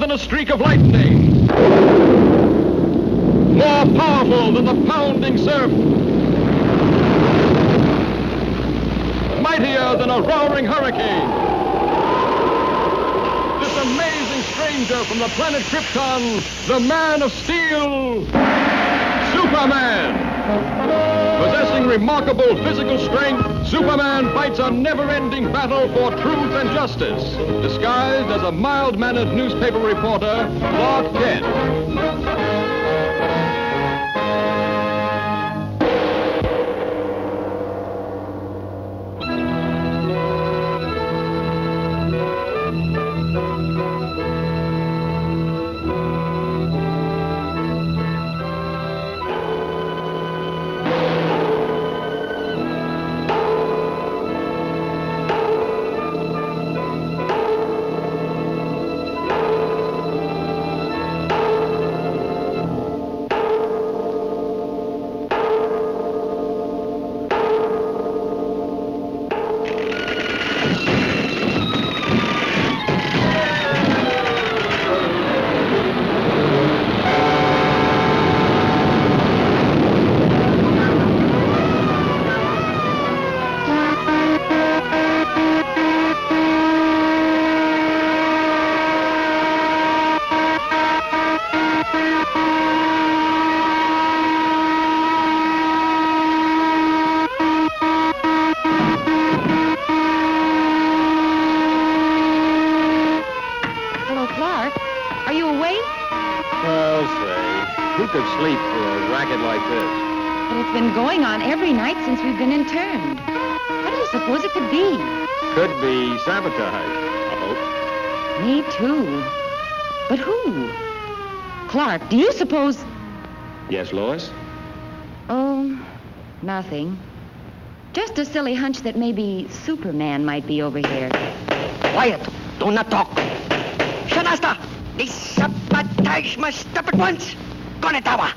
than a streak of lightning. More powerful than the pounding surf. Mightier than a roaring hurricane. This amazing stranger from the planet Krypton, the Man of Steel, Superman. Possessing remarkable physical strength, Superman fights a never-ending battle for truth and justice, disguised as a mild-mannered newspaper reporter, Clark Kent. could sleep for a racket like this. But it's been going on every night since we've been interned. What do you suppose it could be? Could be sabotage, I hope. Me too. But who? Clark, do you suppose... Yes, Lois? Oh, nothing. Just a silly hunch that maybe Superman might be over here. Quiet. Do not talk. Shanasta! The sabotage must stop at once. Konetawa!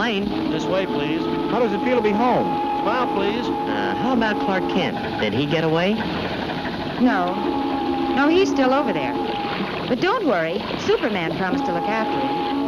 plane. This way, please. How does it feel to be home? Smile, please. How about Clark Kent? Did he get away? No, he's still over there. But don't worry. Superman promised to look after him.